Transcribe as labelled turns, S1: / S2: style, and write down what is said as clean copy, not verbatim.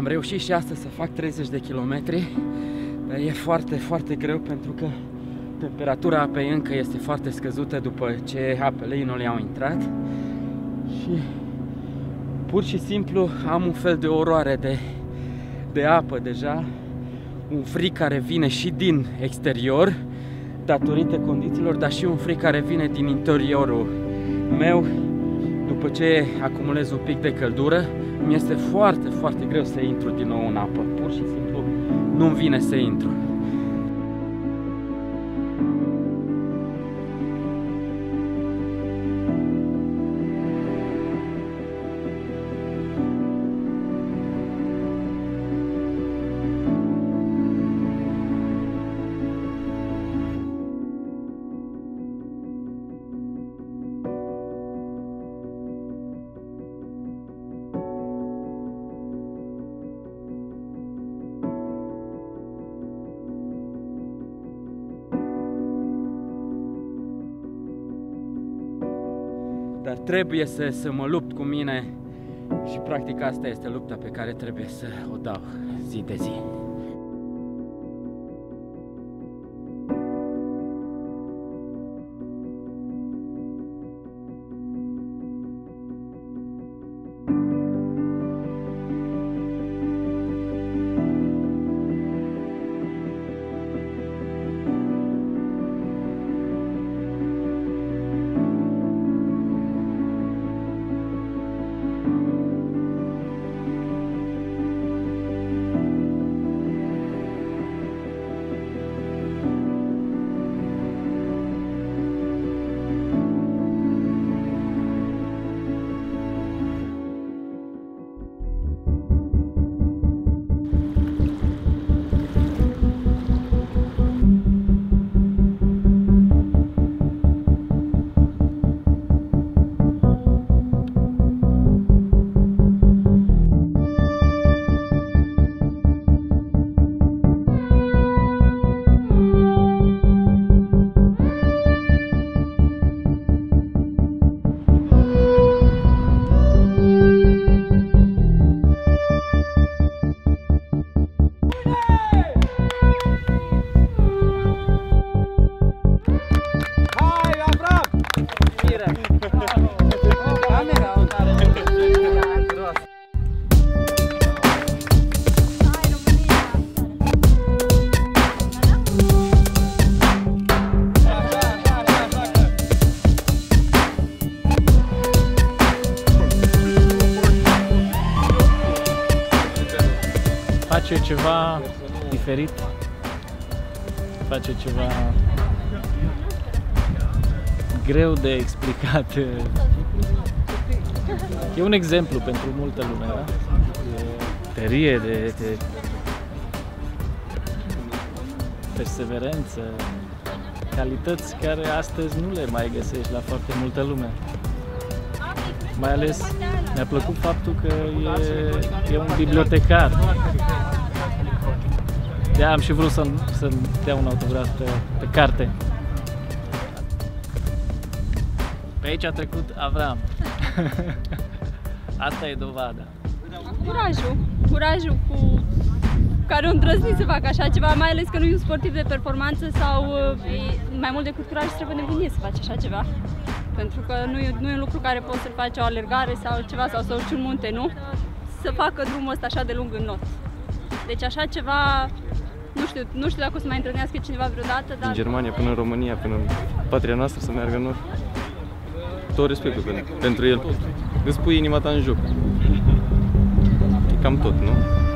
S1: reușit și astăzi să fac 30 de kilometri, dar e foarte, foarte greu pentru că temperatura apei încă este foarte scăzută după ce apele Innului au intrat și pur și simplu am un fel de oroare de apă deja, un frig care vine și din exterior datorită condițiilor, dar și un frig care vine din interiorul meu după ce acumulez un pic de căldură. Mi este foarte, foarte greu să intru din nou în apă, pur și simplu nu-mi vine să intru. Dar trebuie să mă lupt cu mine și practic asta este lupta pe care trebuie să o dau zi de zi.
S2: Face ceva diferit, face ceva greu de explicat. E un exemplu pentru multă lume, da? De tărie, de perseverență, calități care astăzi nu le mai găsești la foarte multă lume. Mai ales mi-a plăcut faptul că e un bibliotecar. De-aia am și vrut să-mi dea un autograf pe carte. Pe aici a trecut Avram. Asta e dovada.
S3: Curajul cu care o îndrăznit să facă așa ceva, mai ales că nu e un sportiv de performanță sau mai mult decât curaj trebuie nebunie să faci așa ceva. Pentru că nu e un lucru care poți să-l faci o alergare sau ceva, sau să urci un munte, nu? Să facă drumul ăsta așa de lung în not. Deci așa ceva, nu știu dacă o să mai întâlnească cineva vreodată, dar...
S4: Din Germania până în România, până în patria noastră să meargă în not. Tot respectul pentru el. Îți pui inima ta în joc. E cam tot, nu?